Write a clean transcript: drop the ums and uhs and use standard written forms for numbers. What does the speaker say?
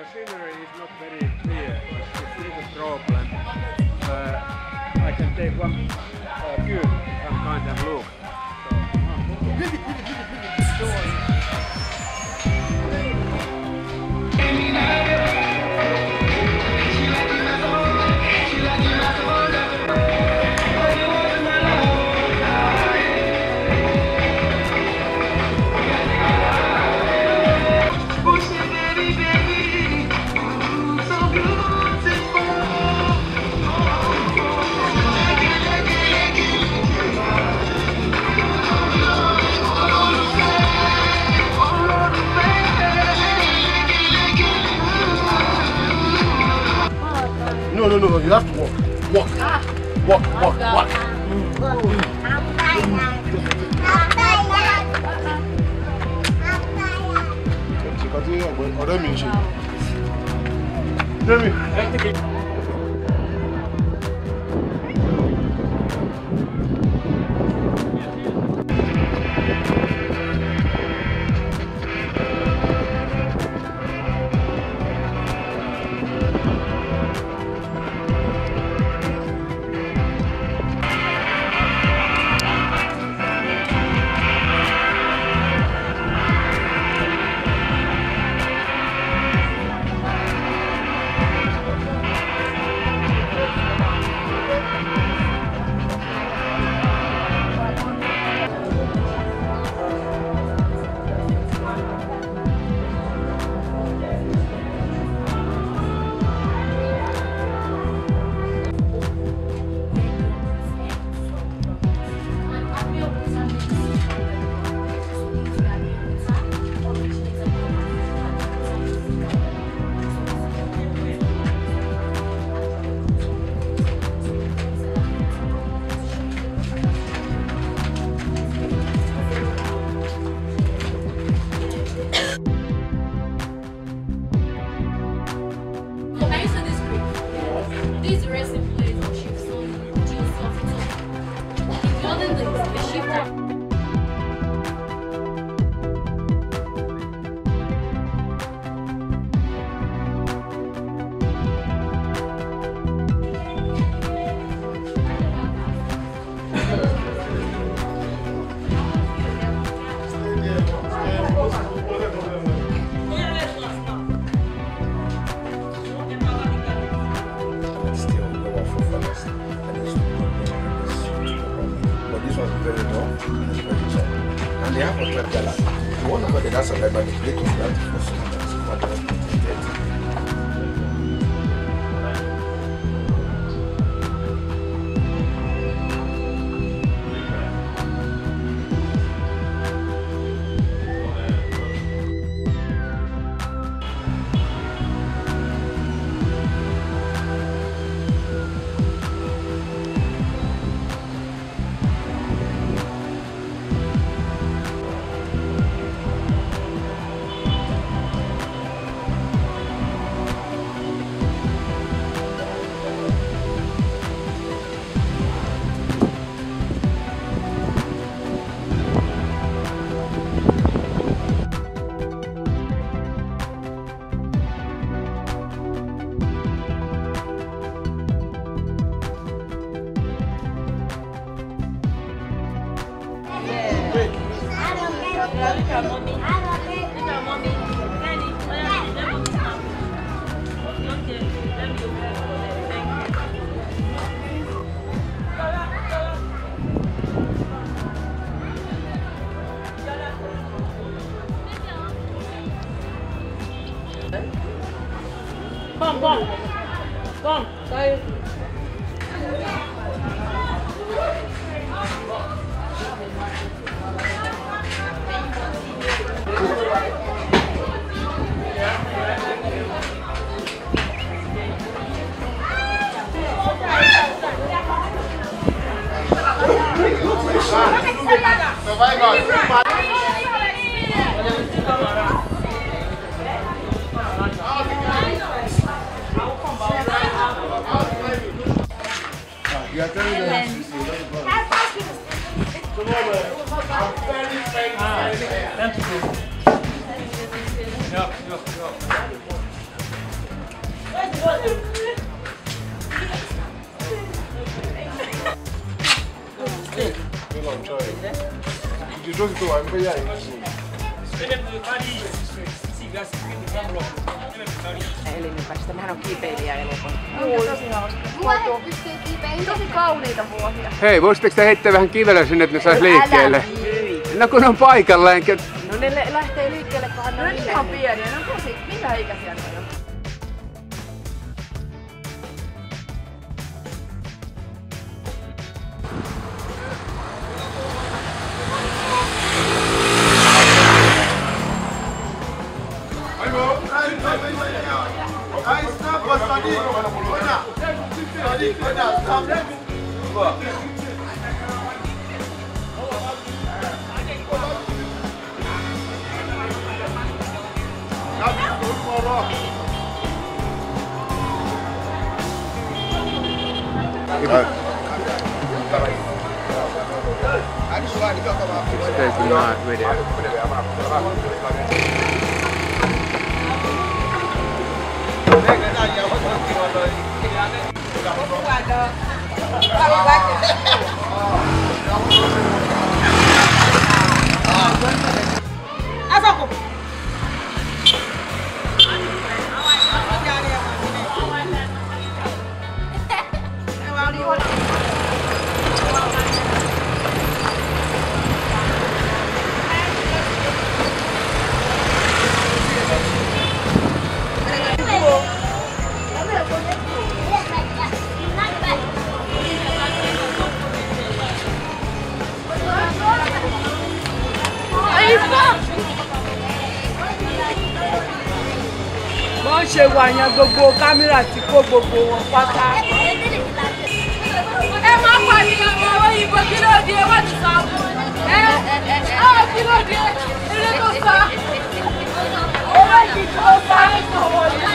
scenery is not very clear. It's a problem. I can take one view, some kind of look. No, you have to walk. Walk. Walk. And they have a club gala. One of the that's a level the plate of that for Come. Sorry. You are telling them. Di solito vai in Eli tämähän on kiipeilijäelokuva. Tosi kauniita vuosia. Hei, voisitteko te heittää vähän kivellä sinne, että ne sais liikkeelle? No kun on paikalleen. No ne lähtee liikkeelle, kunhan No ne on nyt on pieniä, ne on tosi, mitä ikäisiä ne on? Taking my video. Wọ́n ṣe wà yẹn gbogbo kámẹ́rà tí kó gbogbo wọn pátá. Ẹ máa pàdéyàn ọ̀rọ̀ òyìnbó kí ló dé wọ́n ti sọ. Kí ló dé eré tó sọ. Owó ìdí tó sọ ètò wọlé.